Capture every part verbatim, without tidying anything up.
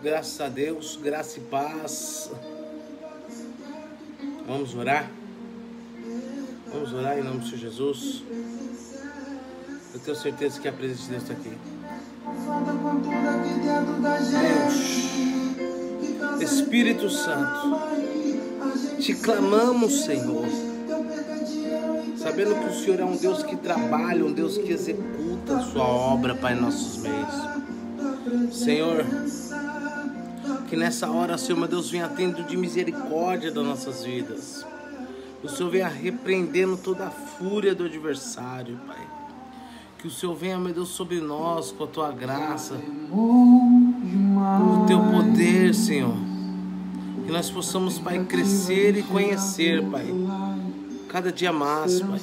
Graças a Deus, graça e paz. Vamos orar? Vamos orar em nome de Jesus. Eu tenho certeza que a presença de Deus está aqui. Deus, Espírito Santo, te clamamos, Senhor, sabendo que o Senhor é um Deus que trabalha, um Deus que executa a sua obra, Pai, em nossos meios. Senhor, que nessa hora, Senhor, meu Deus, venha tendo de misericórdia das nossas vidas. O Senhor venha repreendendo toda a fúria do adversário, Pai. Que o Senhor venha, meu Deus, sobre nós com a Tua graça, o Teu poder, Senhor. Que nós possamos, Pai, crescer e conhecer, Pai, cada dia mais, Pai.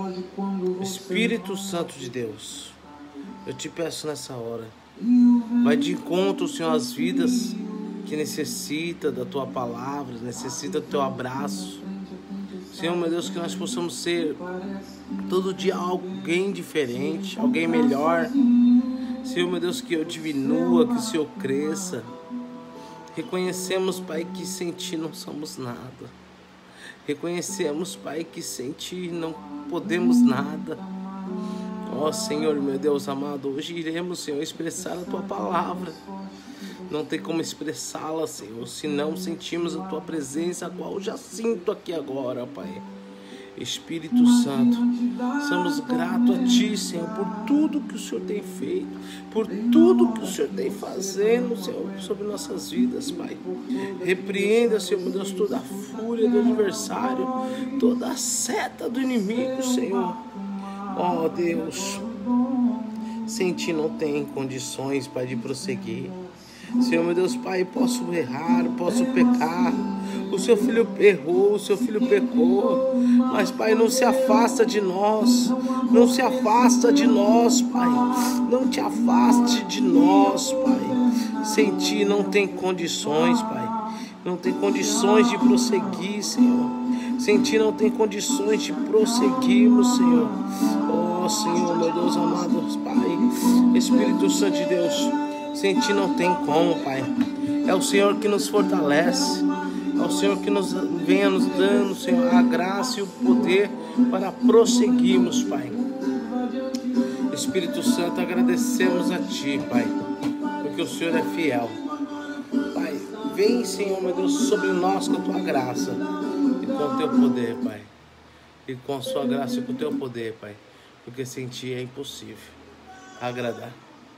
Espírito Santo de Deus, eu te peço nessa hora, vai de encontro, Senhor, às vidas que necessita da Tua palavra, necessita do Teu abraço. Senhor, meu Deus, que nós possamos ser todo dia alguém diferente, alguém melhor. Senhor, meu Deus, que eu diminua, que o Senhor cresça. Reconhecemos, Pai, que sem Ti não somos nada. Reconhecemos, Pai, que sem Ti não podemos nada. Ó oh, Senhor, meu Deus amado, hoje iremos, Senhor, expressar a Tua palavra. Não tem como expressá-la, Senhor, se não sentimos a Tua presença, a qual eu já sinto aqui agora, Pai. Espírito Santo, somos gratos a Ti, Senhor, por tudo que o Senhor tem feito, por tudo que o Senhor tem fazendo, Senhor, sobre nossas vidas, Pai. Repreenda, Senhor, meu Deus, toda a fúria do adversário, toda a seta do inimigo, Senhor. Ó oh, Deus, sem Ti não tem condições, Pai, de prosseguir. Senhor, meu Deus, Pai, posso errar, posso pecar. O Seu Filho errou, o Seu Filho pecou. Mas, Pai, não se afasta de nós. Não se afasta de nós, Pai. Não te afaste de nós, Pai. Sem Ti não tem condições, Pai. Não tem condições de prosseguir, Senhor. Sem Ti não tem condições de prosseguirmos, Senhor. Oh, Senhor, meu Deus amado, Pai. Espírito Santo de Deus, sem Ti não tem como, Pai. É o Senhor que nos fortalece. É o Senhor que nos venha nos dando, Senhor, a graça e o poder para prosseguirmos, Pai. Espírito Santo, agradecemos a Ti, Pai, porque o Senhor é fiel. Pai, vem, Senhor, meu Deus, sobre nós com a Tua graça e com o Teu poder, Pai. E com a Sua graça e com o Teu poder, Pai, porque sem Ti é impossível agradar.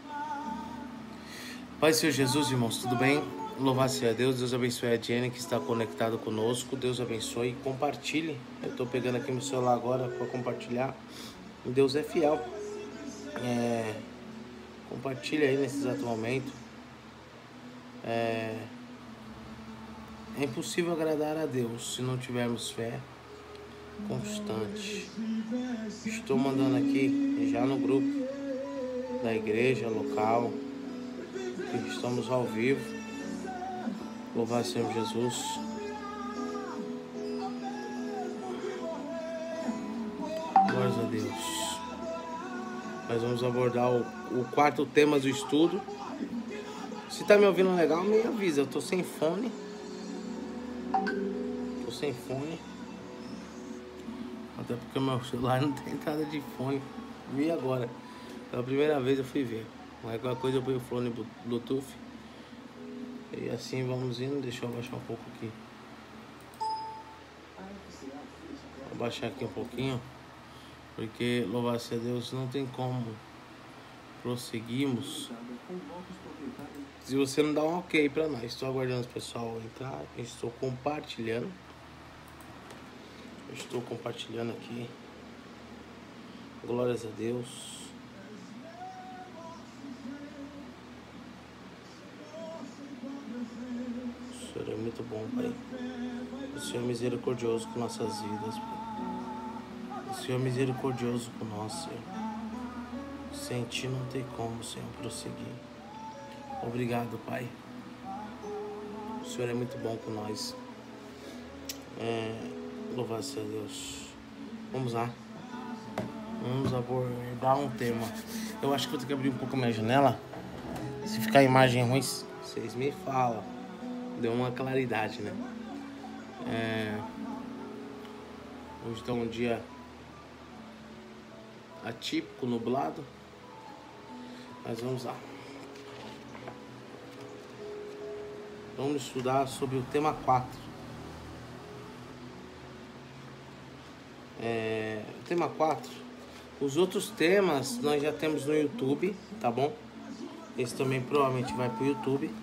Pai, Senhor Jesus, irmãos, tudo bem? Louvado seja Deus, Deus abençoe a Jenny que está conectado conosco, Deus abençoe e compartilhe. Eu estou pegando aqui meu celular agora para compartilhar. Deus é fiel. É... Compartilhe aí nesse exato momento. É... é impossível agradar a Deus se não tivermos fé constante. Estou mandando aqui já no grupo da igreja local. Estamos ao vivo. Louvado seja Jesus. Glórias a Deus. Nós vamos abordar o, o quarto tema do estudo. Se tá me ouvindo legal, me avisa. Eu tô sem fone. Tô sem fone. Até porque meu celular não tem entrada de fone. Vi agora. Pela primeira vez eu fui ver. Mas qualquer coisa eu ponho o fone Bluetooth. E assim vamos indo. Deixa eu abaixar um pouco aqui. Vou abaixar aqui um pouquinho. Porque, louvado seja Deus, não tem como prosseguirmos se você não dá um ok pra nós. Estou aguardando o pessoal entrar. Estou compartilhando. Estou compartilhando aqui. Glórias a Deus. O Senhor é muito bom, Pai. O Senhor é misericordioso com nossas vidas, Pai. O Senhor é misericordioso com nós, Senhor. Sem Ti não tem como, Senhor, prosseguir. Obrigado, Pai. O Senhor é muito bom com nós. É, louvado seja Deus. Vamos lá. Vamos abordar um tema. Eu acho que vou ter que abrir um pouco a minha janela. Se ficar a imagem ruim, Vocês me falam. Deu uma claridade, né? É... Hoje está um dia atípico, nublado. Mas vamos lá. Vamos estudar sobre o tema quatro. É... O tema quatro. Os outros temas nós já temos no YouTube, tá bom? Esse também provavelmente vai pro YouTube.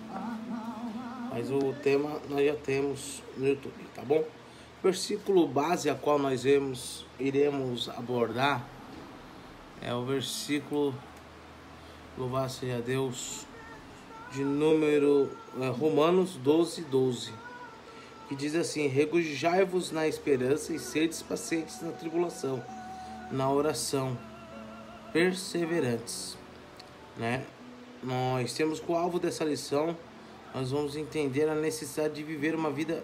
Mas o tema nós já temos no YouTube, tá bom? O versículo base a qual nós iremos, iremos abordar é o versículo, louvado seja Deus, de número é, Romanos doze, doze, que diz assim: regozijai-vos na esperança e sedes pacientes na tribulação, na oração, perseverantes, né? Nós temos como alvo dessa lição, nós vamos entender a necessidade de viver uma vida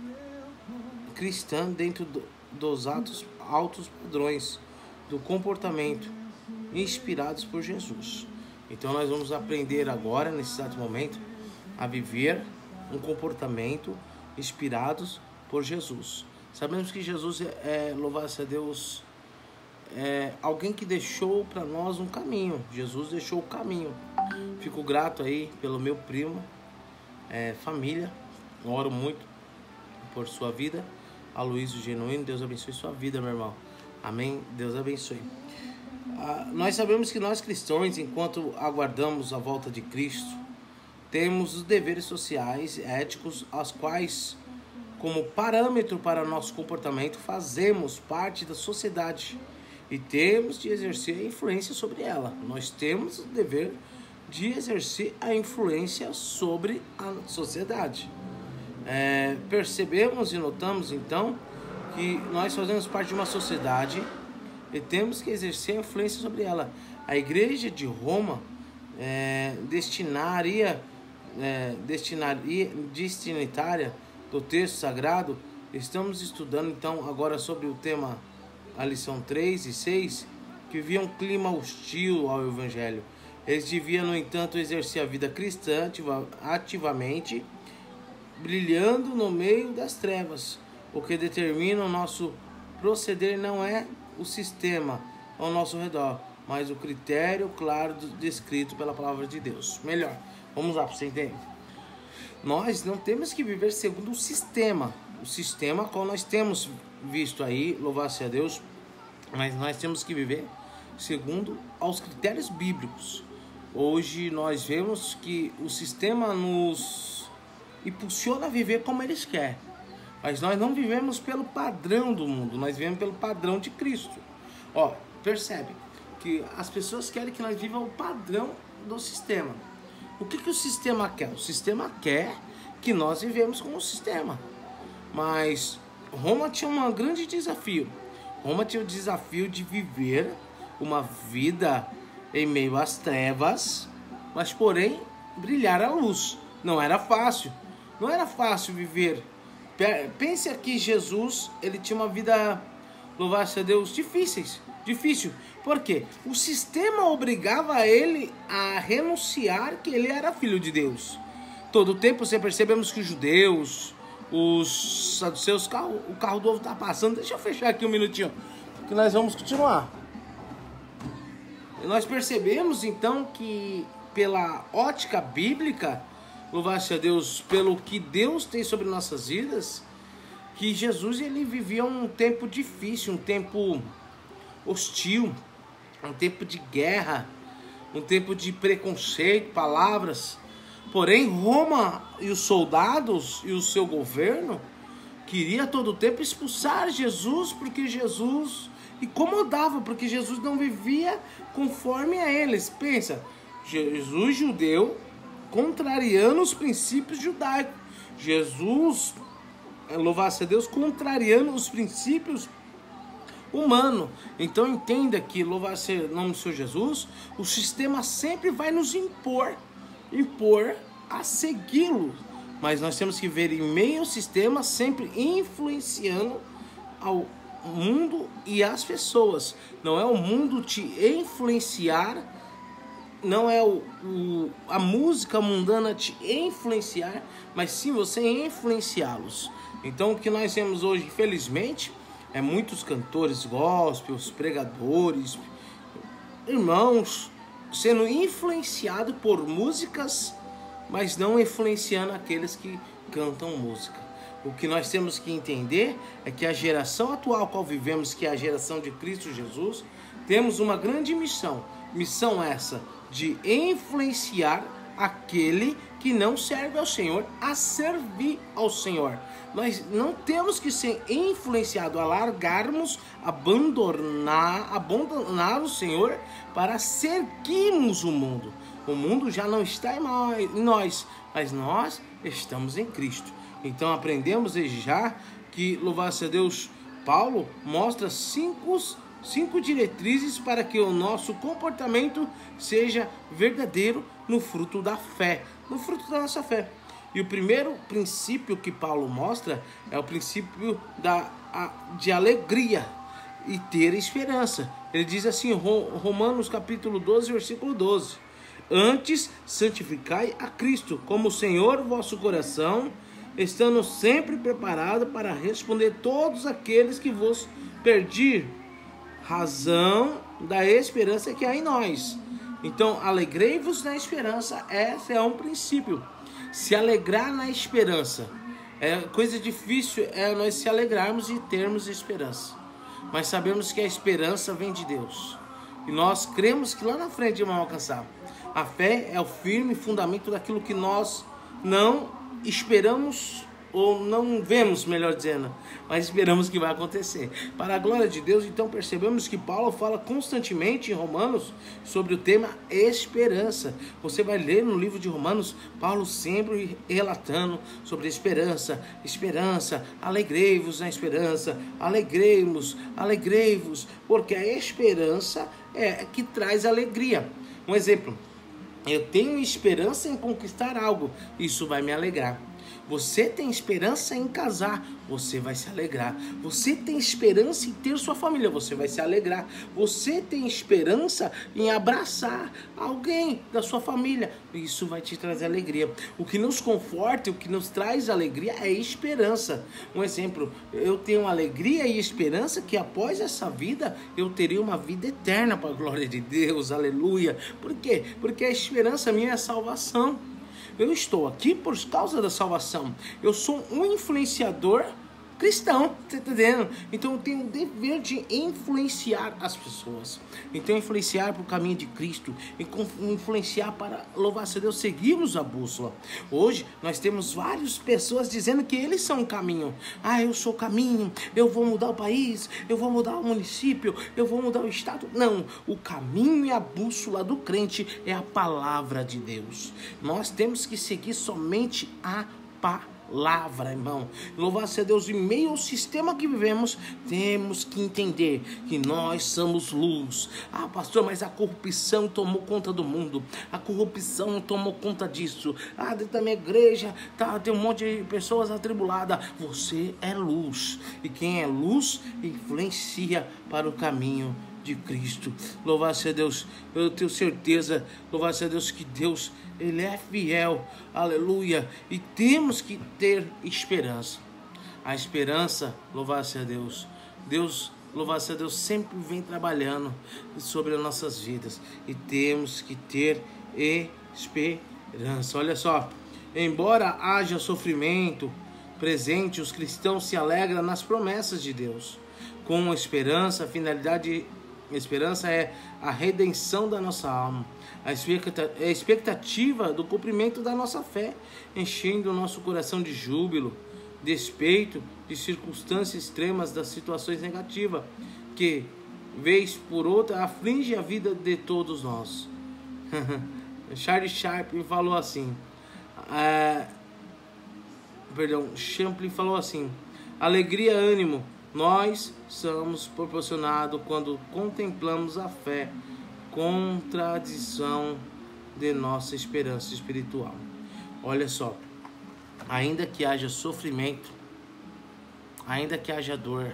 cristã dentro do, dos atos, altos padrões do comportamento inspirados por Jesus. Então nós vamos aprender agora, nesse exato momento, a viver um comportamento inspirados por Jesus. Sabemos que Jesus é, é louvado-se a Deus, é alguém que deixou para nós um caminho. Jesus deixou o caminho. Fico grato aí pelo meu primo, é, família. Oro muito por sua vida. Aloysio Genuíno, Deus abençoe sua vida, meu irmão. Amém? Deus abençoe. Ah, nós sabemos que nós cristãos, enquanto aguardamos a volta de Cristo, temos os deveres sociais e éticos, as quais, como parâmetro para nosso comportamento, fazemos parte da sociedade e temos de exercer a influência sobre ela. Nós temos o dever de exercer a influência sobre a sociedade. É, percebemos e notamos então que nós fazemos parte de uma sociedade e temos que exercer a influência sobre ela. A igreja de Roma é, destinaria, é, destinaria, destinatária do texto sagrado. Estamos estudando então agora sobre o tema, a lição três e seis, que vivia um clima hostil ao evangelho. Eles deviam, no entanto, exercer a vida cristã ativa, ativamente, brilhando no meio das trevas. O que determina o nosso proceder não é o sistema ao nosso redor, mas o critério claro descrito pela palavra de Deus. Melhor, vamos lá para você entender. Nós não temos que viver segundo o sistema, o sistema qual nós temos visto aí, louvado seja Deus, mas nós temos que viver segundo aos critérios bíblicos. Hoje nós vemos que o sistema nos impulsiona a viver como eles querem, mas nós não vivemos pelo padrão do mundo, nós vivemos pelo padrão de Cristo. Ó, percebe que as pessoas querem que nós vivamos o padrão do sistema. O que que o sistema quer? O sistema quer que nós vivemos como o sistema. Mas Roma tinha um grande desafio. Roma tinha o desafio de viver uma vida em meio às trevas, mas porém brilhar a luz. Não era fácil. Não era fácil viver. Pense aqui, Jesus, ele tinha uma vida, louvado a Deus, difíceis, difícil. Por quê? O sistema obrigava ele a renunciar que ele era filho de Deus. Todo o tempo você percebemos que os judeus, os saduceus, o carro, o carro do ovo está passando. Deixa eu fechar aqui um minutinho, que nós vamos continuar. E nós percebemos então que pela ótica bíblica, louvado a Deus, pelo que Deus tem sobre nossas vidas, que Jesus ele vivia um tempo difícil, um tempo hostil, um tempo de guerra, um tempo de preconceito, palavras. Porém, Roma e os soldados e o seu governo queria todo o tempo expulsar Jesus, porque Jesus incomodava, porque Jesus não vivia conforme a eles. Pensa, Jesus judeu contrariando os princípios judaicos. Jesus, louvado a Deus, contrariando os princípios humanos. Então entenda que, louvado seja o nome do Senhor Jesus, o sistema sempre vai nos impor, impor a segui-lo. Mas nós temos que ver em meio ao sistema, sempre influenciando ao mundo e as pessoas. Não é o mundo te influenciar não é o, o, a música mundana te influenciar, mas sim você influenciá-los. Então o que nós temos hoje, infelizmente, é muitos cantores gospels, pregadores, irmãos, sendo influenciados por músicas, mas não influenciando aqueles que cantam música. O que nós temos que entender é que a geração atual qual vivemos, que é a geração de Cristo Jesus, temos uma grande missão. Missão essa de influenciar aquele que não serve ao Senhor a servir ao Senhor. Nós não temos que ser influenciados a largarmos, abandonar, abandonar o Senhor para seguirmos o mundo. O mundo já não está em nós, mas nós estamos em Cristo. Então aprendemos desde já que, louvado a Deus, Paulo mostra cinco, cinco diretrizes para que o nosso comportamento seja verdadeiro no fruto da fé, no fruto da nossa fé. E o primeiro princípio que Paulo mostra é o princípio da, a, de alegria e ter esperança. Ele diz assim, Romanos capítulo doze, versículo doze. Antes, santificai a Cristo como Senhor vosso coração, estando sempre preparado para responder todos aqueles que vos pedir razão da esperança que há em nós. Então, alegrei-vos na esperança, esse é um princípio. Se alegrar na esperança. É coisa difícil é nós se alegrarmos e termos esperança. Mas sabemos que a esperança vem de Deus. E nós cremos que lá na frente vamos alcançar. A fé é o firme fundamento daquilo que nós não esperamos ou não vemos, melhor dizendo, mas esperamos que vai acontecer. Para a glória de Deus, então percebemos que Paulo fala constantemente em Romanos sobre o tema esperança. Você vai ler no livro de Romanos, Paulo sempre relatando sobre esperança, esperança, alegrei-vos na esperança, alegrei-vos, alegrei-vos, porque a esperança é que traz alegria. Um exemplo, eu tenho esperança em conquistar algo, isso vai me alegrar. Você tem esperança em casar, você vai se alegrar. Você tem esperança em ter sua família, você vai se alegrar. Você tem esperança em abraçar alguém da sua família, isso vai te trazer alegria. O que nos conforta, o que nos traz alegria é esperança. Um exemplo, eu tenho alegria e esperança que após essa vida eu terei uma vida eterna para a glória de Deus, aleluia. Por quê? Porque a esperança minha é a salvação. Eu estou aqui por causa da salvação. Eu sou um influenciador cristão, tá entendendo? Então eu tenho o dever de influenciar as pessoas. Então influenciar para o caminho de Cristo, influenciar para, louvar-se a Deus, seguirmos a bússola. Hoje nós temos várias pessoas dizendo que eles são o caminho. Ah, eu sou o caminho, eu vou mudar o país, eu vou mudar o município, eu vou mudar o estado. Não, o caminho e a bússola do crente é a palavra de Deus. Nós temos que seguir somente a palavra. Palavra, irmão. Louvado-se a Deus, em meio ao sistema que vivemos, temos que entender que nós somos luz. Ah, pastor, mas a corrupção tomou conta do mundo. A corrupção tomou conta disso. Ah, dentro da minha igreja tá, tem um monte de pessoas atribuladas. Você é luz. E quem é luz influencia para o caminho de Cristo. Louvado-se a Deus. Eu tenho certeza, louvado-se a Deus, que Deus, Ele é fiel, aleluia, e temos que ter esperança. A esperança, louvado-se a Deus, Deus, louvado-se a Deus, sempre vem trabalhando sobre as nossas vidas, e temos que ter esperança. Olha só, embora haja sofrimento presente, os cristãos se alegram nas promessas de Deus. Com esperança, a finalidade A esperança é a redenção da nossa alma, a expectativa do cumprimento da nossa fé, enchendo o nosso coração de júbilo, despeito de circunstâncias extremas, das situações negativas, que, vez por outra, aflige a vida de todos nós. Charles Chaplin falou assim, é, perdão, Champlin falou assim, alegria, ânimo, nós somos proporcionados quando contemplamos a fé, contradição de nossa esperança espiritual. Olha só, ainda que haja sofrimento, ainda que haja dor,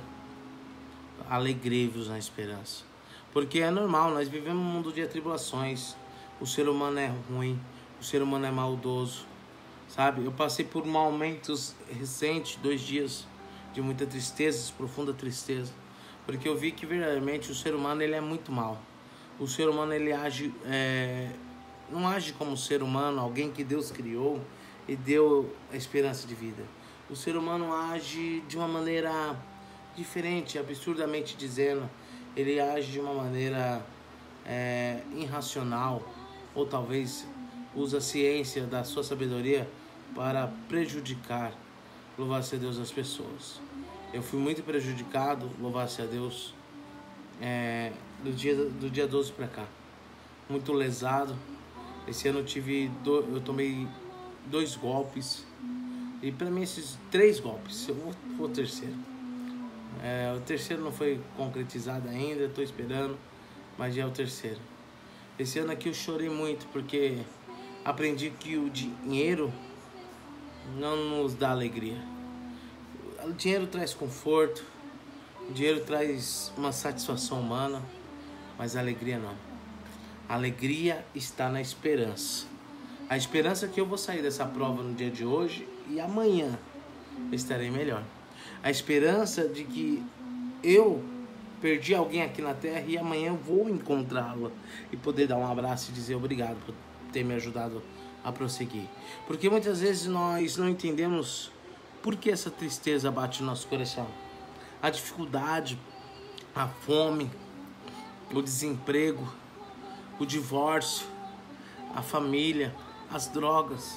alegrei-vos na esperança. Porque é normal, nós vivemos um mundo de atribulações, O ser humano é ruim, o ser humano é maldoso, sabe? Eu passei por momentos recentes, dois dias de muita tristeza, profunda tristeza, porque eu vi que verdadeiramente o ser humano ele é muito mal. O ser humano ele age, é, não age como ser humano, alguém que Deus criou e deu a esperança de vida. O ser humano age de uma maneira diferente, absurdamente dizendo. Ele age de uma maneira é, irracional, ou talvez usa a ciência da sua sabedoria para prejudicar, louvado-se a Deus, as pessoas. Eu fui muito prejudicado, louvado-se a Deus, é, do, dia, do dia doze para cá. Muito lesado. Esse ano eu, tive do, eu tomei dois golpes. E para mim esses três golpes, eu vou, vou o terceiro. É, o terceiro não foi concretizado ainda, estou esperando, mas já é o terceiro. Esse ano aqui eu chorei muito porque aprendi que o dinheiro não nos dá alegria. O dinheiro traz conforto, o dinheiro traz uma satisfação humana, mas a alegria não. A alegria está na esperança. A esperança é que eu vou sair dessa prova no dia de hoje e amanhã estarei melhor. A esperança de que eu perdi alguém aqui na terra e amanhã eu vou encontrá-la e poder dar um abraço e dizer obrigado por ter me ajudado a prosseguir. Porque muitas vezes nós não entendemos por que essa tristeza bate no nosso coração. A dificuldade, a fome, o desemprego, o divórcio, a família, as drogas.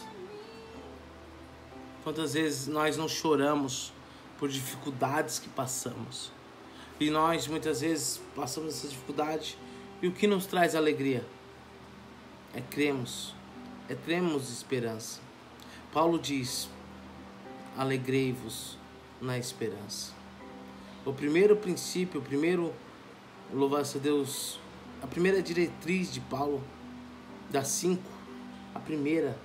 Quantas vezes nós não choramos por dificuldades que passamos? E nós muitas vezes passamos essa dificuldade e o que nos traz alegria? É cremos, é termos esperança. Paulo diz, alegrei-vos na esperança. O primeiro princípio, o primeiro, louvado-se a Deus, a primeira diretriz de Paulo, das cinco, a primeira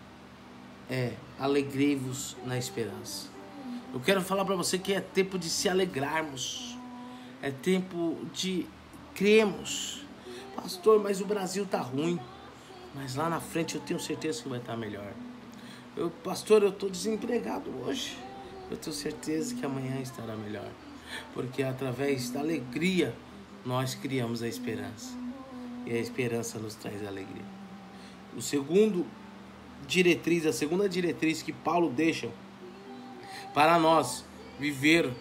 é alegrei-vos na esperança. Eu quero falar para você que é tempo de se alegrarmos, é tempo de cremos. Pastor, mas o Brasil tá ruim, mas lá na frente eu tenho certeza que vai estar melhor. Eu, pastor, eu estou desempregado hoje, eu tenho certeza que amanhã estará melhor, porque através da alegria nós criamos a esperança, e a esperança nos traz alegria. O segundo diretriz, a segunda diretriz que Paulo deixa para nós viver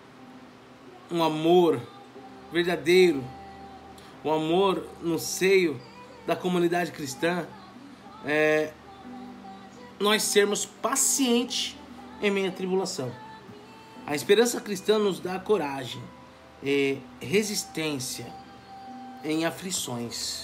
um amor verdadeiro, um amor no seio da comunidade cristã, é nós sermos pacientes em meio à tribulação. A esperança cristã nos dá coragem e resistência em aflições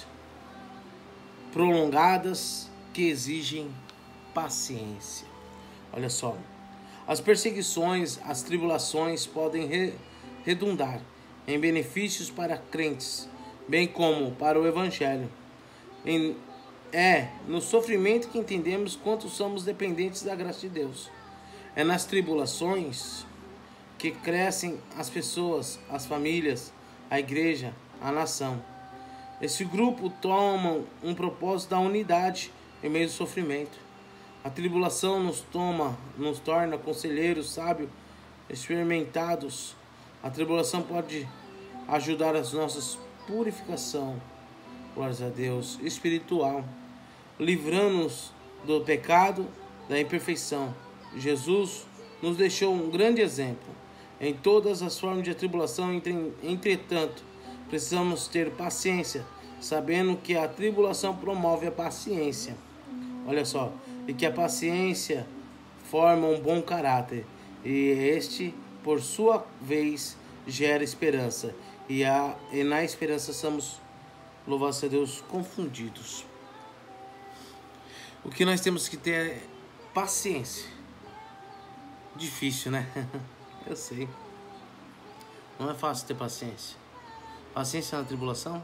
prolongadas que exigem paciência. Olha só, as perseguições, as tribulações podem re redundar em benefícios para crentes, bem como para o Evangelho. Em, é no sofrimento que entendemos quanto somos dependentes da graça de Deus. É nas tribulações que crescem as pessoas, as famílias, a igreja, a nação. Esse grupo toma um propósito da unidade em meio ao sofrimento. A tribulação nos toma, nos torna conselheiros sábios, experimentados. A tribulação pode ajudar as nossas purificação, glórias a Deus, espiritual, livrando-nos do pecado, da imperfeição. Jesus nos deixou um grande exemplo em todas as formas de tribulação. Entretanto, precisamos ter paciência, sabendo que a tribulação promove a paciência. Olha só, e que a paciência forma um bom caráter, e este, por sua vez, gera esperança, e, a, e na esperança somos, louvado a Deus, confundidos. O que nós temos que ter é paciência. Difícil, né? Eu sei. Não é fácil ter paciência. Paciência na tribulação?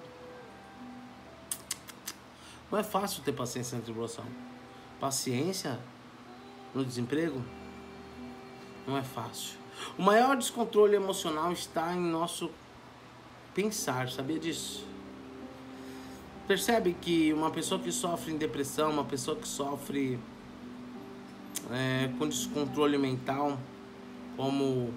Não é fácil ter paciência na tribulação. Paciência no desemprego? Não é fácil. O maior descontrole emocional está em nosso pensar, sabia disso? Percebe que uma pessoa que sofre em depressão, uma pessoa que sofre é, com descontrole mental, como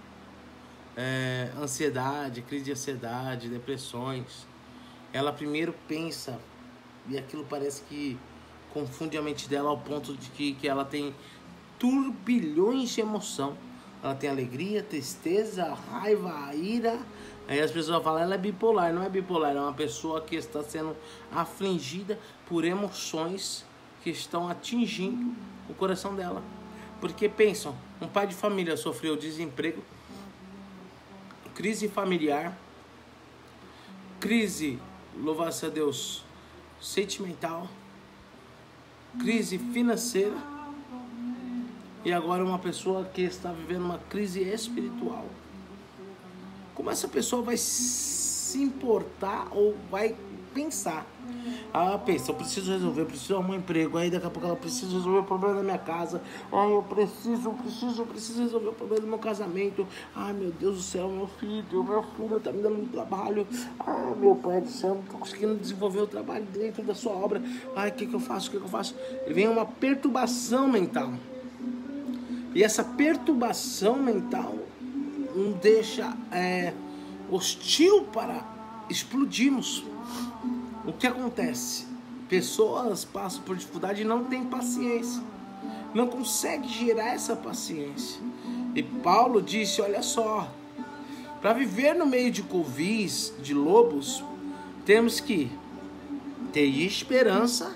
é, ansiedade, crise de ansiedade, depressões, ela primeiro pensa, e aquilo parece que confunde a mente dela ao ponto de que, que ela tem turbilhões de emoção. Ela tem alegria, tristeza, raiva, ira. Aí as pessoas falam, ela é bipolar. Não é bipolar, é uma pessoa que está sendo afligida por emoções que estão atingindo o coração dela. Porque pensam, um pai de família sofreu desemprego, crise familiar, crise, louvado-se a Deus, sentimental, crise financeira, e agora uma pessoa que está vivendo uma crise espiritual. Como essa pessoa vai se importar ou vai pensar? Ah, pensa, eu preciso resolver, eu preciso arrumar um emprego. Aí daqui a pouco ela precisa resolver o problema da minha casa. Ai, eu preciso, eu preciso, eu preciso resolver o problema do meu casamento. Ai, meu Deus do céu, meu filho, meu filho tá me dando um trabalho. Ai, meu pai do céu, não tô conseguindo desenvolver o trabalho dentro da sua obra. Ai, o que que eu faço, o que que eu faço? E vem uma perturbação mental. E essa perturbação mental nos deixa é, hostil para explodirmos. O que acontece? Pessoas passam por dificuldade e não têm paciência, não conseguem gerar essa paciência. E Paulo disse, olha só, para viver no meio de covis, de lobos, temos que ter esperança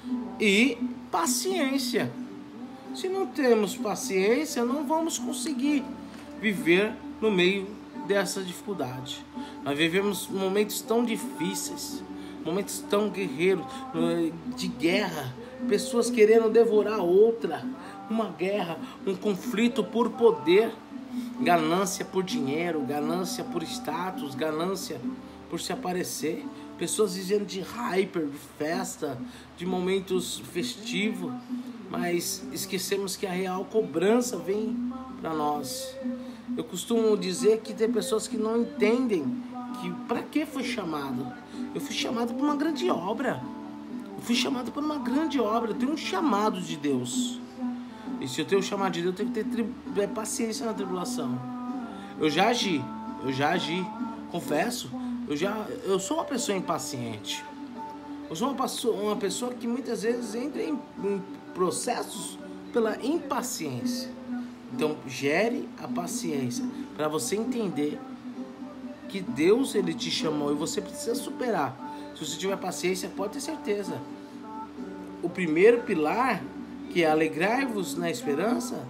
e paciência. Se não temos paciência, não vamos conseguir viver no meio dessa dificuldade. Nós vivemos momentos tão difíceis, momentos tão guerreiros, de guerra, pessoas querendo devorar outra, uma guerra, um conflito por poder, ganância por dinheiro, ganância por status, ganância por se aparecer, pessoas dizendo de hyper, de festa, de momentos festivos, mas esquecemos que a real cobrança vem para nós. Eu costumo dizer que tem pessoas que não entendem que para que foi chamado. Eu fui chamado por uma grande obra. Eu fui chamado por uma grande obra. Eu tenho um chamado de Deus. E se eu tenho um chamado de Deus, eu tenho que ter tri... paciência na tribulação. Eu já agi. Eu já agi. Confesso. Eu, já... eu sou uma pessoa impaciente. Eu sou uma pessoa, uma pessoa que muitas vezes entra em, em processos pela impaciência. Então, gere a paciência para você entender que Deus ele te chamou e você precisa superar. Se você tiver paciência, pode ter certeza. O primeiro pilar, que é alegrai-vos na esperança,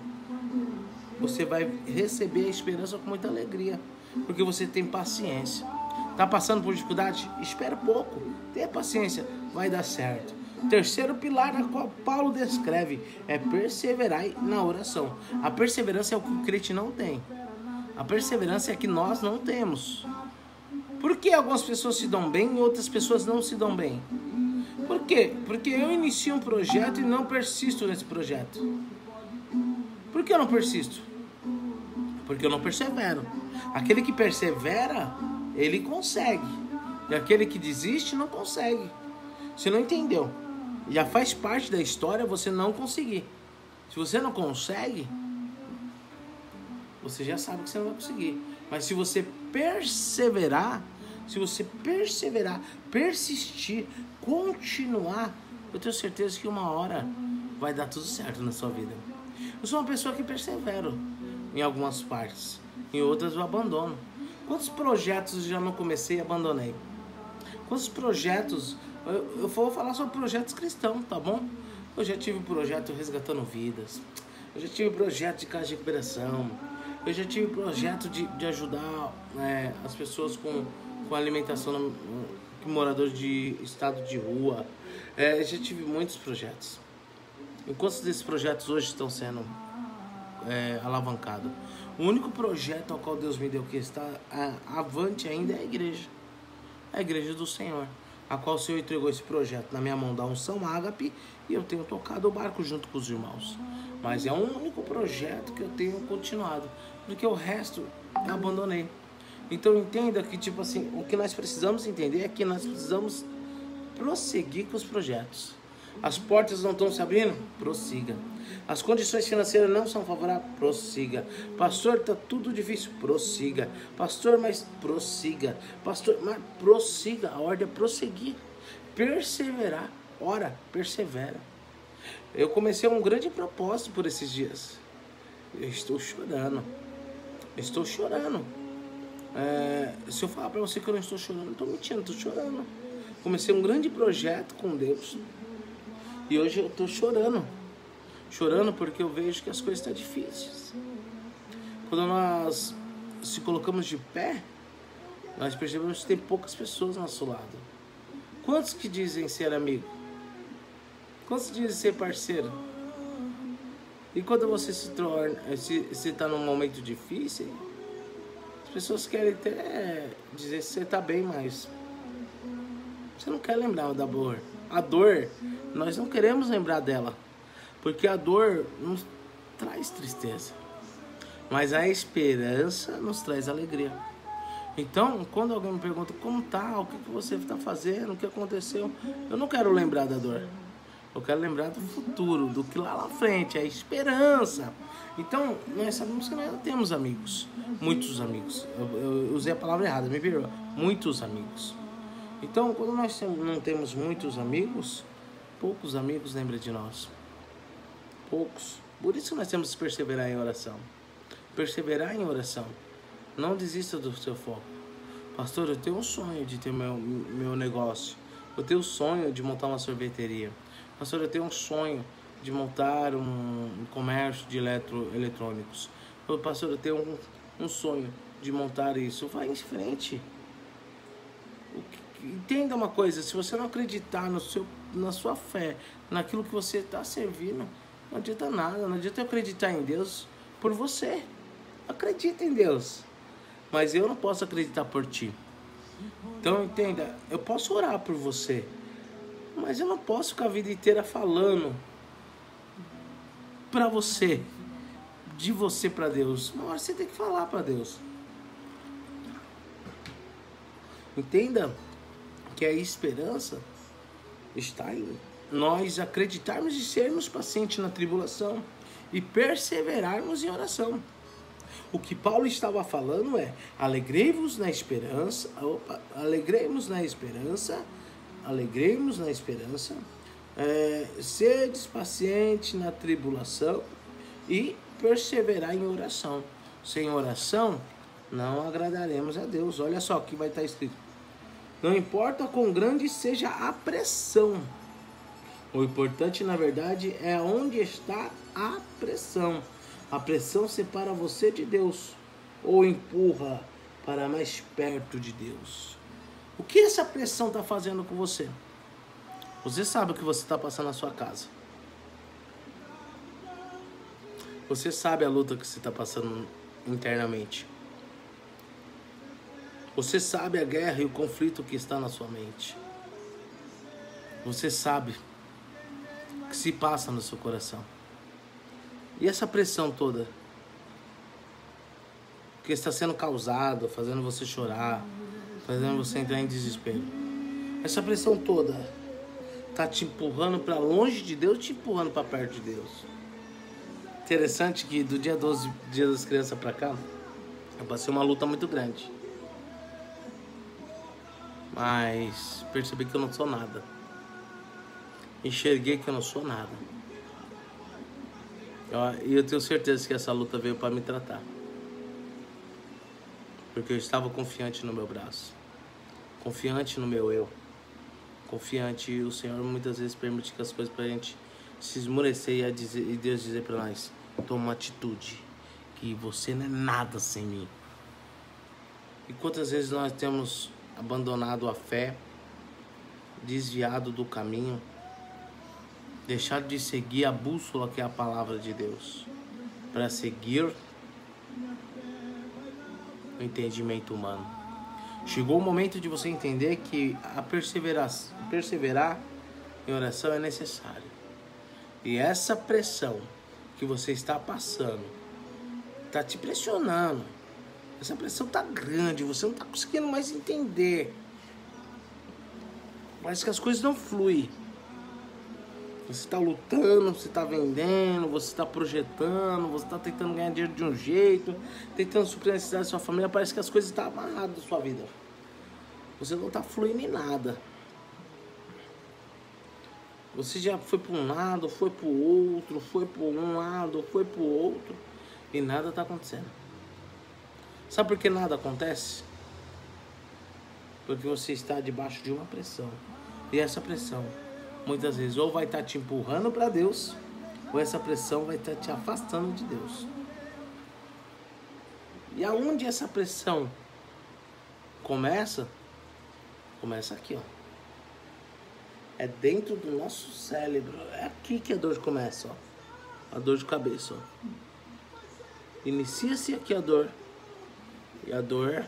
você vai receber a esperança com muita alegria, porque você tem paciência. Está passando por dificuldade? Espera pouco, tenha paciência, vai dar certo. Terceiro pilar na qual Paulo descreve é perseverar na oração. A perseverança é o que o crente não tem. A perseverança é que nós não temos. Por que algumas pessoas se dão bem e outras pessoas não se dão bem? Por quê? Porque eu inicio um projeto e não persisto nesse projeto. Por que eu não persisto? Porque eu não persevero. Aquele que persevera, ele consegue. E aquele que desiste, não consegue. Você não entendeu? Já faz parte da história você não conseguir. Se você não consegue, você já sabe que você não vai conseguir. Mas se você perseverar, se você perseverar, persistir, continuar, eu tenho certeza que uma hora vai dar tudo certo na sua vida. Eu sou uma pessoa que persevero em algumas partes, em outras eu abandono. Quantos projetos eu já não comecei e abandonei? Quantos projetos... Eu, eu vou falar sobre projetos cristãos, tá bom? Eu já tive projeto resgatando vidas. Eu já tive projeto de casa de recuperação. Eu já tive projeto de, de ajudar é, as pessoas com, com alimentação, com moradores de estado de rua. É, eu já tive muitos projetos. E quantos desses projetos hoje estão sendo é, alavancados? O único projeto ao qual Deus me deu que está é, avante ainda é a igreja. É a igreja do Senhor, a qual o Senhor entregou esse projeto na minha mão da unção ágape e eu tenho tocado o barco junto com os irmãos. Mas é o único projeto que eu tenho continuado, porque o resto eu abandonei. Então entenda que, tipo assim, o que nós precisamos entender é que nós precisamos prosseguir com os projetos. As portas não estão se abrindo? Prossiga. As condições financeiras não são favoráveis? Prossiga. Pastor, está tudo difícil? Prossiga. Pastor, mas prossiga. Pastor, mas prossiga. A ordem é prosseguir. Perseverar. Ora, persevera. Eu comecei um grande propósito por esses dias. Eu estou chorando. Eu estou chorando. É, se eu falar para você que eu não estou chorando, eu estou mentindo, estou chorando. Comecei um grande projeto com Deus. E hoje eu estou chorando. Chorando porque eu vejo que as coisas estão difíceis. Quando nós se colocamos de pé, nós percebemos que tem poucas pessoas ao nosso lado. Quantos que dizem ser amigo? Quantos dizem ser parceiro? E quando você se torna, se está num momento difícil, as pessoas querem até dizer que você está bem, mas você não quer lembrar da dor. A dor, nós não queremos lembrar dela, porque a dor nos traz tristeza, mas a esperança nos traz alegria. Então, quando alguém me pergunta como tá, o que, que você está fazendo, o que aconteceu, eu não quero lembrar da dor. Eu quero lembrar do futuro, do que lá na frente, a esperança. Então, nós sabemos que nós não temos amigos, muitos amigos. Eu, eu usei a palavra errada, me perdoa. Muitos amigos. Então, quando nós não temos muitos amigos, poucos amigos lembram de nós. Poucos. Por isso nós temos que perseverar em oração. Perseverar em oração. Não desista do seu foco. Pastor, eu tenho um sonho de ter meu, meu negócio. Eu tenho um sonho de montar uma sorveteria. Pastor, eu tenho um sonho de montar um comércio de eletro, eletrônicos. Pastor, eu tenho um, um sonho de montar isso. Vai em frente. Entenda uma coisa, se você não acreditar no seu, na sua fé, naquilo que você está servindo, não adianta nada. Não adianta eu acreditar em Deus por você. Acredita em Deus. Mas eu não posso acreditar por ti. Então entenda, eu posso orar por você, mas eu não posso ficar a vida inteira falando para você, de você para Deus. Uma hora você tem que falar para Deus. Entenda que a esperança está em nós acreditarmos e sermos pacientes na tribulação e perseverarmos em oração. O que Paulo estava falando é: alegrei-vos na esperança, opa, alegrei-vos na esperança, alegrei-vos na esperança, é, sedes pacientes na tribulação e perseverar em oração. Sem oração, não agradaremos a Deus. Olha só o que vai estar escrito: não importa quão grande seja a pressão, o importante, na verdade, é onde está a pressão. A pressão separa você de Deus ou empurra para mais perto de Deus. O que essa pressão está fazendo com você? Você sabe o que você está passando na sua casa. Você sabe a luta que você está passando internamente. Você sabe a guerra e o conflito que está na sua mente. Você sabe o que se passa no seu coração. E essa pressão toda que está sendo causada, fazendo você chorar, fazendo você entrar em desespero. Essa pressão toda está te empurrando para longe de Deus, te empurrando para perto de Deus. Interessante que do dia doze, dia das crianças para cá, eu passei uma luta muito grande. Mas percebi que eu não sou nada. Enxerguei que eu não sou nada. E eu tenho certeza que essa luta veio para me tratar. Porque eu estava confiante no meu braço. Confiante no meu eu. Confiante. E o Senhor muitas vezes permite que as coisas para a gente se esmorecer e, a dizer, e Deus dizer para nós: toma uma atitude. Que você não é nada sem mim. E quantas vezes nós temos abandonado a fé, desviado do caminho, deixado de seguir a bússola que é a palavra de Deus, para seguir o entendimento humano. Chegou o momento de você entender que a perseverar, perseverar em oração é necessário. E essa pressão que você está passando está te pressionando. Essa pressão está grande, você não está conseguindo mais entender. Parece que as coisas não fluem. Você está lutando, você está vendendo, você está projetando, você está tentando ganhar dinheiro de um jeito, tentando suprir a necessidade da sua família. Parece que as coisas estão amarradas na sua vida. Você não está fluindo em nada. Você já foi para um lado, foi para o outro, foi para um lado, foi para o outro e nada está acontecendo. Sabe por que nada acontece? Porque você está debaixo de uma pressão. E essa pressão, muitas vezes, ou vai estar te empurrando para Deus, ou essa pressão vai estar te afastando de Deus. E aonde essa pressão começa? Começa aqui, ó. É dentro do nosso cérebro. É aqui que a dor começa, ó. A dor de cabeça, ó. Inicia-se aqui a dor. E a dor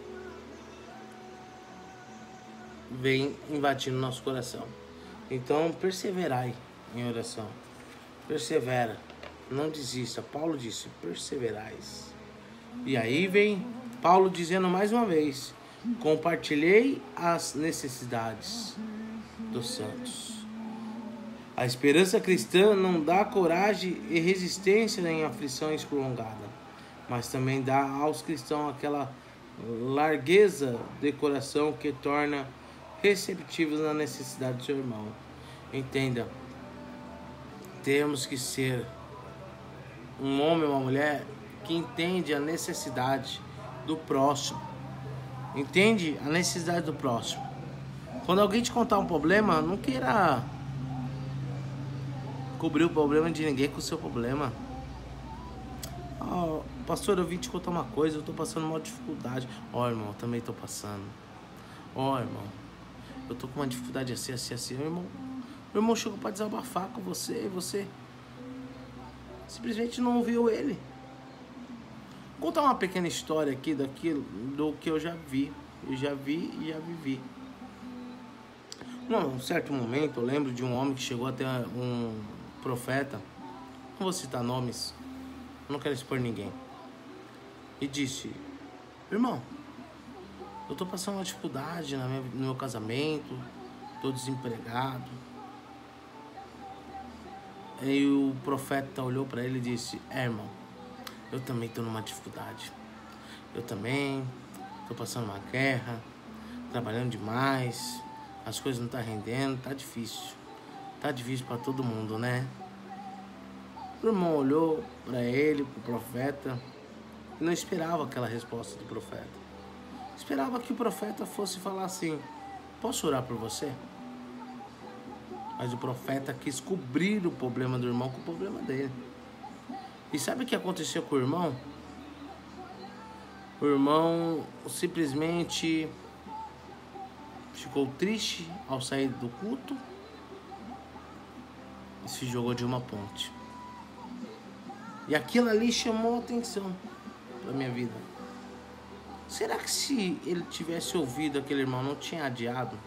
vem invadindo nosso coração. Então, perseverai em oração. Persevera. Não desista. Paulo disse, perseverais. E aí vem Paulo dizendo mais uma vez, compartilhei as necessidades dos santos. A esperança cristã não dá coragem e resistência em aflições prolongadas, mas também dá aos cristãos aquela largueza de coração que torna receptivos na necessidade do seu irmão. Entenda, temos que ser um homem ou uma mulher que entende a necessidade do próximo. Entende a necessidade do próximo. Quando alguém te contar um problema, não queira cobrir o problema de ninguém com o seu problema. Oh, pastor, eu vim te contar uma coisa, eu tô passando uma dificuldade. Ó, oh, irmão, eu também tô passando. Ó, oh, irmão, eu tô com uma dificuldade assim, assim, assim. Meu irmão, meu irmão chegou pra desabafar com você e você simplesmente não ouviu ele. Vou contar uma pequena história aqui daquilo, do que eu já vi. Eu já vi e já vivi. Num certo momento, eu lembro de um homem que chegou até um profeta, não vou citar nomes, não quero expor ninguém, e disse, irmão, eu tô passando uma dificuldade na minha, no meu casamento, tô desempregado. Aí o profeta olhou para ele e disse, é, irmão, eu também tô numa dificuldade, eu também tô passando uma guerra, trabalhando demais, as coisas não tá rendendo, tá difícil. Tá difícil para todo mundo, né? O irmão olhou para ele, pro profeta, e não esperava aquela resposta do profeta. Esperava que o profeta fosse falar assim, posso orar por você? Mas o profeta quis cobrir o problema do irmão com o problema dele. E sabe o que aconteceu com o irmão? O irmão simplesmente ficou triste ao sair do culto e se jogou de uma ponte. E aquilo ali chamou a atenção da minha vida. Será que se ele tivesse ouvido aquele irmão, não tinha adiado?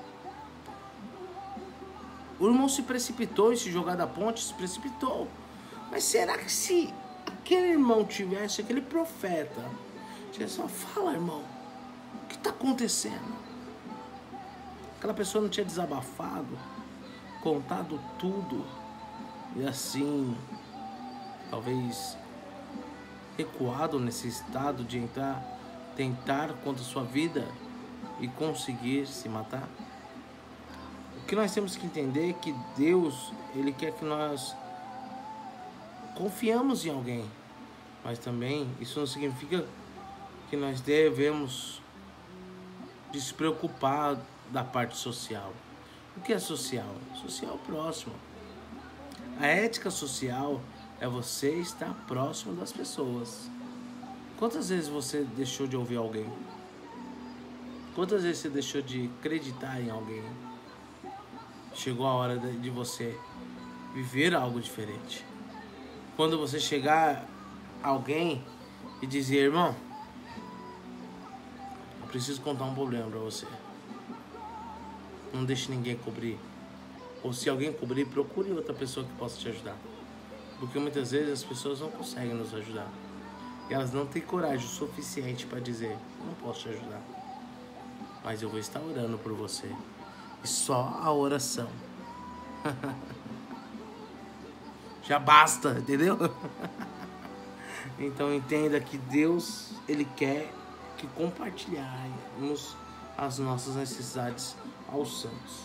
O irmão se precipitou em se jogar da ponte, se precipitou. Mas será que se aquele irmão tivesse, aquele profeta, tivesse só, fala, irmão, o que está acontecendo? Aquela pessoa não tinha desabafado, contado tudo e assim, talvez recuado nesse estado de entrar, tentar contra a sua vida e conseguir se matar? O que nós temos que entender é que Deus, Ele quer que nós confiamos em alguém, mas também isso não significa que nós devemos despreocupar da parte social. O que é social? Social é próximo. A ética social é você estar próximo das pessoas. Quantas vezes você deixou de ouvir alguém? Quantas vezes você deixou de acreditar em alguém? Chegou a hora de você viver algo diferente. Quando você chegar a alguém e dizer, irmão, eu preciso contar um problema para você. Não deixe ninguém cobrir. Ou se alguém cobrir, procure outra pessoa que possa te ajudar. Porque muitas vezes as pessoas não conseguem nos ajudar. E elas não têm coragem o suficiente para dizer, não posso te ajudar, mas eu vou estar orando por você. e só a oração. Já basta, entendeu? Então entenda que Deus, Ele quer que compartilharmos as nossas necessidades aos santos.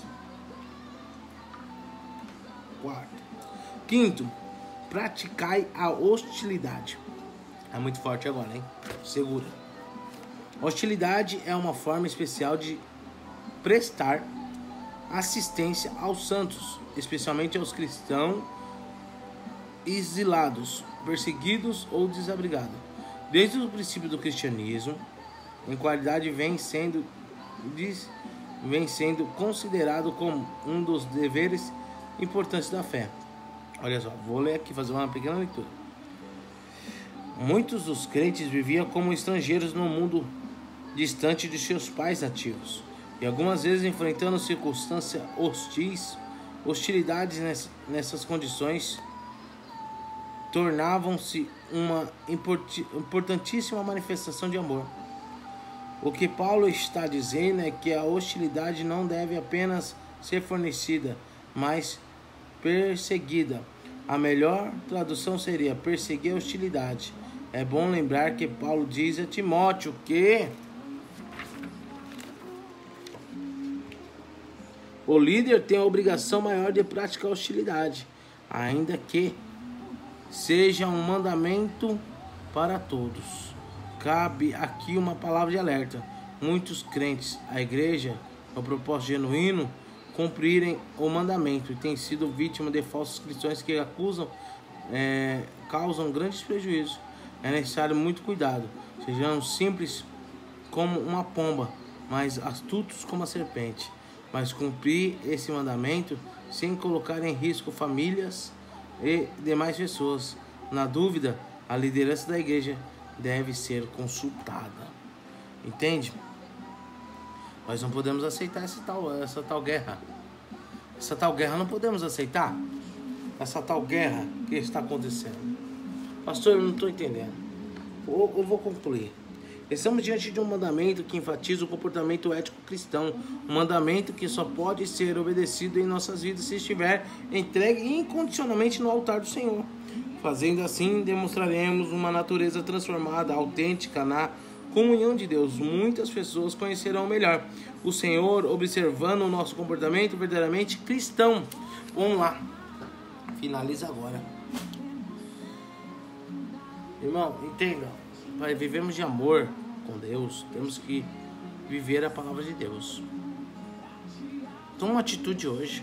Quarto. Quinto, praticai a hostilidade. É muito forte agora, hein? Segura. Hostilidade é uma forma especial de prestar assistência aos santos, especialmente aos cristãos exilados, perseguidos ou desabrigados. Desde o princípio do cristianismo, em qualidade vem sendo, vem sendo considerado como um dos deveres importantes da fé. Olha só, vou ler aqui, fazer uma pequena leitura. Muitos dos crentes viviam como estrangeiros no mundo distante de seus pais nativos, e algumas vezes enfrentando circunstâncias hostis, hostilidades nessas condições tornavam-se uma importantíssima manifestação de amor. O que Paulo está dizendo é que a hostilidade não deve apenas ser fornecida, mas perseguida. A melhor tradução seria perseguir a hostilidade. É bom lembrar que Paulo diz a Timóteo que o líder tem a obrigação maior de praticar a hostilidade, ainda que seja um mandamento para todos. Cabe aqui uma palavra de alerta. Muitos crentes, a igreja, no propósito genuíno, cumprirem o mandamento e têm sido vítima de falsos cristãos que acusam, é, causam grandes prejuízos. É necessário muito cuidado. Sejamos simples como uma pomba, mas astutos como a serpente. Mas cumprir esse mandamento sem colocar em risco famílias e demais pessoas. Na dúvida, a liderança da igreja deve ser consultada. Entende? Nós não podemos aceitar essa tal, essa tal guerra. Essa tal guerra não podemos aceitar. Essa tal guerra que está acontecendo. Pastor, eu não estou entendendo. Eu, eu vou concluir. Estamos diante de um mandamento que enfatiza o comportamento ético cristão. Um mandamento que só pode ser obedecido em nossas vidas se estiver entregue incondicionalmente no altar do Senhor. Fazendo assim, demonstraremos uma natureza transformada, autêntica na comunhão de Deus. Muitas pessoas conhecerão melhor o Senhor observando o nosso comportamento verdadeiramente cristão. Vamos lá. Finaliza agora. Irmão, entenda. Pai, vivemos de amor com Deus, temos que viver a palavra de Deus. Toma uma atitude hoje.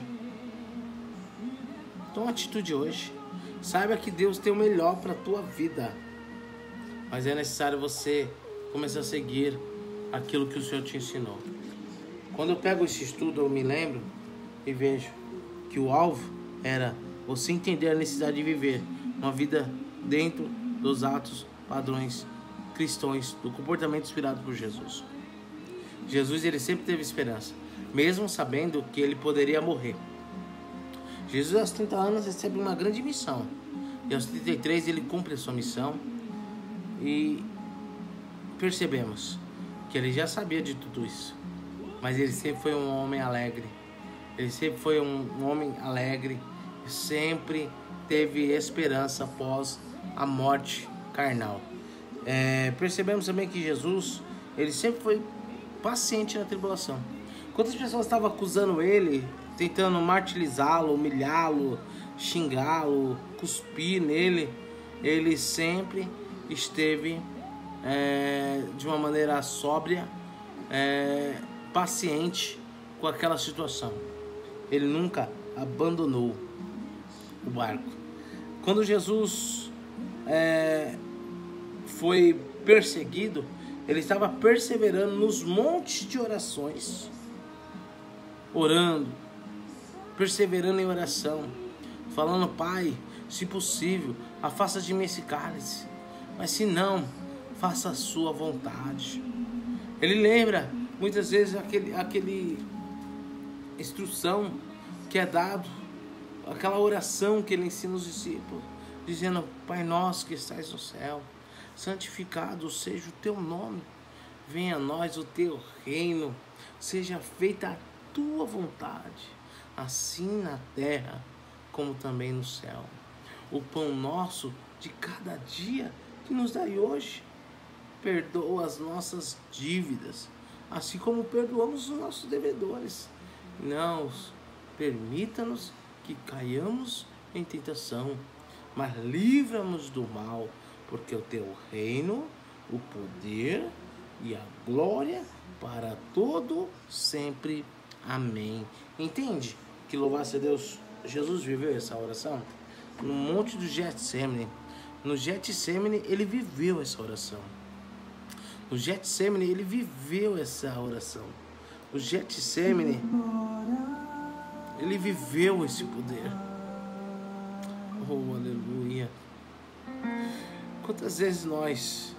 Toma uma atitude hoje. Saiba que Deus tem o melhor para a tua vida. Mas é necessário você começar a seguir aquilo que o Senhor te ensinou. Quando eu pego esse estudo, eu me lembro e vejo que o alvo era você entender a necessidade de viver uma vida dentro dos atos, padrões cristãos, do comportamento inspirado por Jesus. Jesus, ele sempre teve esperança, mesmo sabendo que ele poderia morrer. Jesus, aos trinta anos, recebe uma grande missão. E aos trinta e três, ele cumpre a sua missão. E percebemos que ele já sabia de tudo isso. Mas ele sempre foi um homem alegre. Ele sempre foi um, um homem alegre. Sempre teve esperança após a morte carnal. É, percebemos também que Jesus, ele sempre foi paciente na tribulação. Quantas pessoas estavam acusando ele, tentando martirizá-lo, humilhá-lo, xingá-lo, cuspir nele, ele sempre esteve é, de uma maneira sóbria, é, paciente com aquela situação. Ele nunca abandonou o barco. Quando Jesus é, foi perseguido, ele estava perseverando nos montes de orações, orando, perseverando em oração, falando: Pai, se possível, afasta de mim esse cálice, mas se não, faça a sua vontade. Ele lembra muitas vezes aquele, aquele instrução que é dado, aquela oração que ele ensina os discípulos, dizendo: Pai nosso que estás no céu, santificado seja o teu nome, venha a nós o teu reino, seja feita a tua vontade, assim na terra como também no céu. O pão nosso de cada dia que nos dai hoje. Perdoa as nossas dívidas, assim como perdoamos os nossos devedores. Não permita-nos que caiamos em tentação, mas livra-nos do mal, porque o teu reino, o poder e a glória para todo sempre. Amém. Entende que louvado a Deus, Jesus viveu essa oração no monte do Getsemane. No Getsemane ele viveu essa oração. No Getsemane ele viveu essa oração. O Getsemane ele viveu esse poder. Oh, aleluia. Quantas vezes nós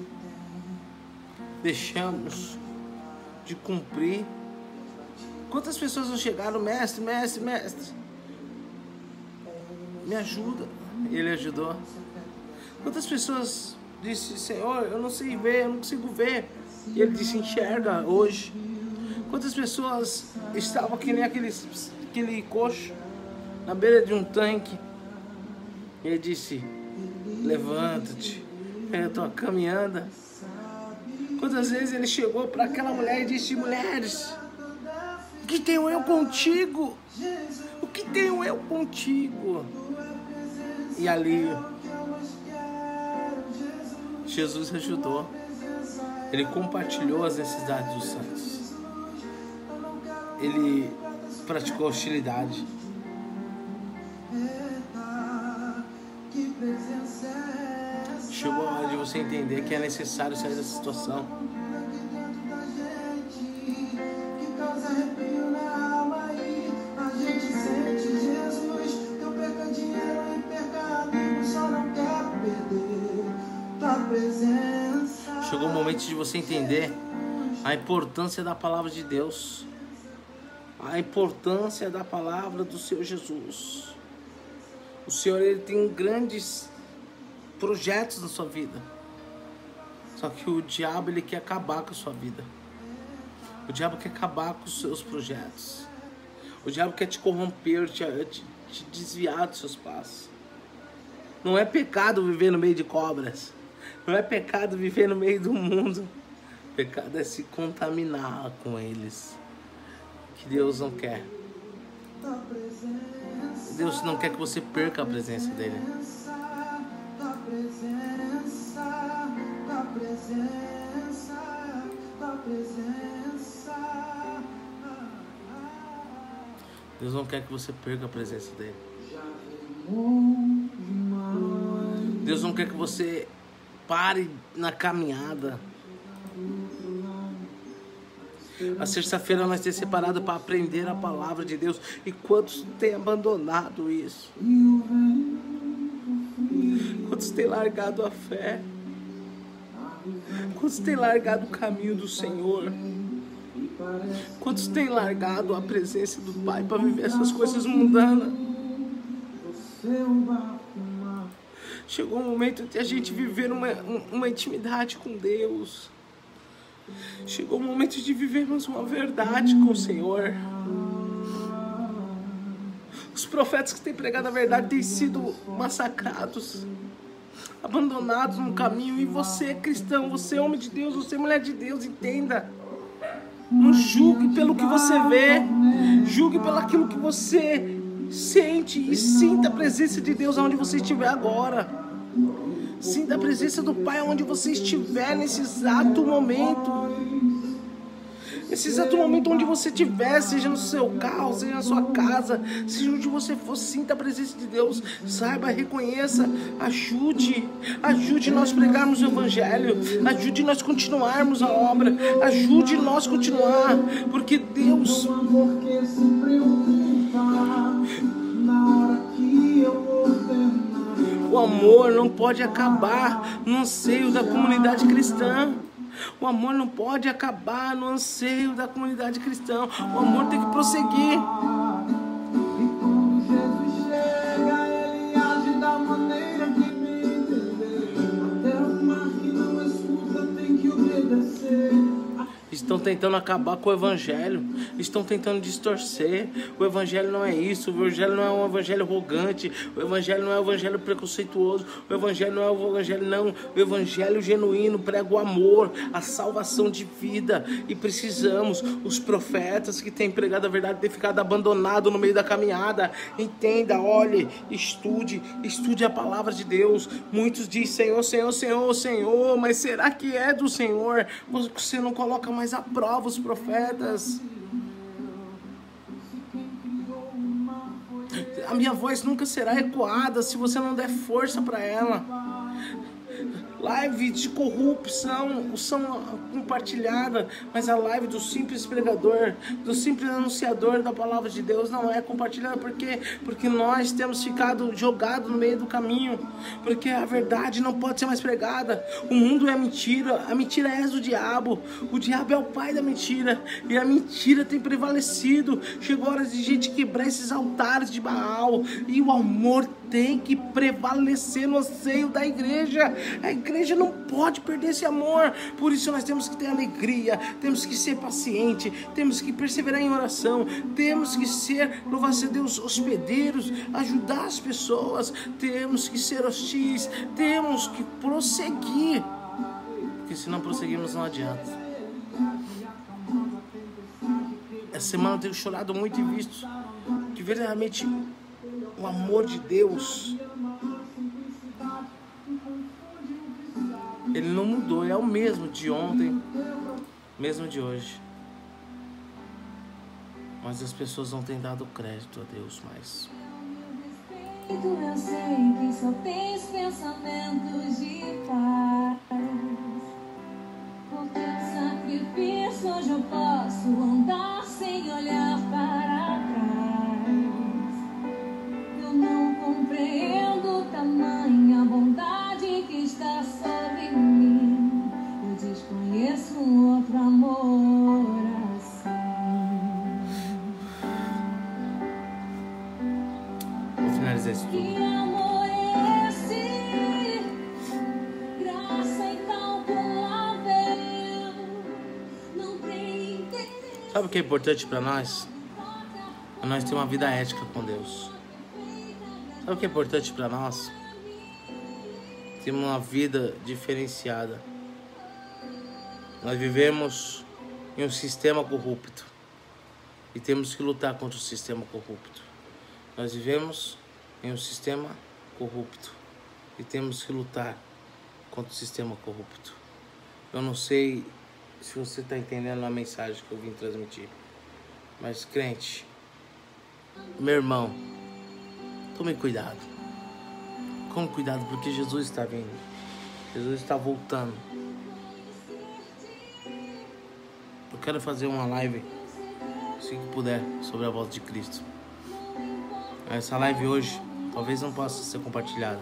deixamos de cumprir? Quantas pessoas não chegaram, mestre, mestre, mestre, me ajuda? Ele ajudou. Quantas pessoas disse, Senhor, eu não sei ver, eu não consigo ver. E ele disse, enxerga hoje. Quantas pessoas estavam que nem aquele, aquele coxo na beira de um tanque. E ele disse, levanta-te, pega a tua caminhada. Quantas vezes ele chegou para aquela mulher e disse, mulheres, o que tenho eu contigo? O que tenho eu contigo? E ali Jesus ajudou. Ele compartilhou as necessidades dos santos. Ele praticou hostilidade. Chegou a hora de você entender que é necessário sair dessa situação. Chegou o momento de você entender a importância da palavra de Deus, a importância da palavra do Senhor Jesus. O Senhor, ele tem grandes projetos na sua vida, só que o diabo, ele quer acabar com a sua vida. O diabo quer acabar com os seus projetos. O diabo quer te corromper, te, te, te desviar dos seus passos. Não é pecado viver no meio de cobras. Não é pecado viver no meio do mundo. Pecado é se contaminar com eles. Que Deus não quer. Deus não quer que você perca a presença dele. Deus não quer que você perca a presença dele. Deus não quer que você pare na caminhada. A sexta-feira nós temos separado para aprender a palavra de Deus. E quantos têm abandonado isso? Quantos têm largado a fé? Quantos têm largado o caminho do Senhor? Quantos têm largado a presença do Pai para viver essas coisas mundanas? Chegou o momento de a gente viver uma, uma intimidade com Deus. Chegou o momento de vivermos uma verdade com o Senhor. Os profetas que têm pregado a verdade têm sido massacrados, abandonados no caminho. E você, cristão, você, homem de Deus, você, mulher de Deus, entenda. Não julgue pelo que você vê, julgue pelo aquilo que você sente e sinta a presença de Deus onde você estiver agora. Sinta a presença do Pai onde você estiver nesse exato momento. Nesse exato momento onde você estiver, seja no seu carro, seja na sua casa, seja onde você for, sinta a presença de Deus. Saiba, reconheça, ajude, ajude nós pregarmos o Evangelho, ajude nós continuarmos a obra, ajude nós continuar, porque Deus... O amor não pode acabar no anseio da comunidade cristã. O amor não pode acabar no anseio da comunidade cristã. O amor tem que prosseguir. Estão tentando acabar com o Evangelho. estão tentando distorcer. O evangelho não é isso, o evangelho não é um evangelho arrogante, o evangelho não é um evangelho preconceituoso, o evangelho não é um evangelho não, o evangelho genuíno prega o amor, a salvação de vida. E precisamos, os profetas que têm pregado a verdade têm ficado abandonados no meio da caminhada. Entenda, olhe, estude, estude a palavra de Deus. Muitos dizem Senhor, Senhor, Senhor, Senhor, mas será que é do Senhor? Você não coloca mais à prova os profetas. A minha voz nunca será ecoada se você não der força para ela. Live de corrupção são compartilhadas, mas a live do simples pregador, do simples anunciador da palavra de Deus não é compartilhada. Por quê? Porque nós temos ficado jogados no meio do caminho, porque a verdade não pode ser mais pregada. O mundo é mentira, a mentira é do diabo, o diabo é o pai da mentira, e a mentira tem prevalecido. Chegou a hora de gente quebrar esses altares de Baal, e o amor tem que prevalecer no seio da igreja. A igreja não pode perder esse amor. Por isso nós temos que ter alegria, temos que ser paciente, temos que perseverar em oração, temos que ser, louvado seja Deus, hospedeiros, ajudar as pessoas, temos que ser hostis, temos que prosseguir, porque se não prosseguirmos não adianta. Essa semana eu tenho chorado muito e visto que verdadeiramente o amor de Deus, ele não mudou, é o mesmo de ontem, mesmo de hoje. Mas as pessoas não têm dado crédito a Deus mais. Eu sei que só tens pensamentos de paz. Por teu sacrifício hoje eu posso andar sem olhar para trás. Eu não compreendo tamanha bondade que está sobre mim. Eu desconheço outro amor assim. Vou finalizar isso tudo. Que amor é esse? Graça incalculável. Não tem interesse. Sabe o que é importante para nós? Para nós ter uma vida ética com Deus. Sabe o que é importante para nós? Ter uma vida diferenciada. Nós vivemos em um sistema corrupto e temos que lutar contra o sistema corrupto. Nós vivemos em um sistema corrupto e temos que lutar contra o sistema corrupto. Eu não sei se você está entendendo a mensagem que eu vim transmitir, mas crente, meu irmão, tome cuidado. Tome cuidado porque Jesus está vindo. Jesus está voltando. Eu quero fazer uma live, se puder, sobre a volta de Cristo. Essa live hoje talvez não possa ser compartilhada.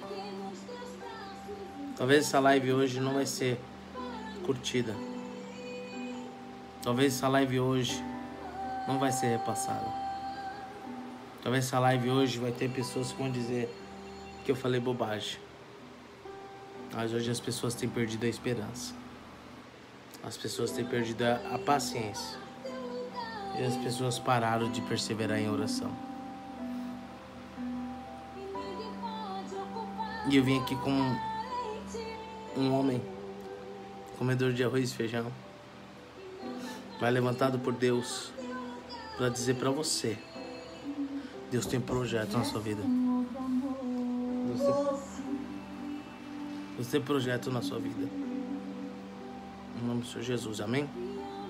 Talvez essa live hoje não vai ser curtida. Talvez essa live hoje não vai ser repassada. Talvez essa live hoje vai ter pessoas que vão dizer que eu falei bobagem. Mas hoje as pessoas têm perdido a esperança. As pessoas têm perdido a, a paciência. E as pessoas pararam de perseverar em oração. E eu vim aqui com um homem, comedor de arroz e feijão, mas levantado por Deus para dizer para você: Deus tem projeto na sua vida. Deus tem, Deus tem projeto na sua vida. Em nome do Senhor Jesus, amém?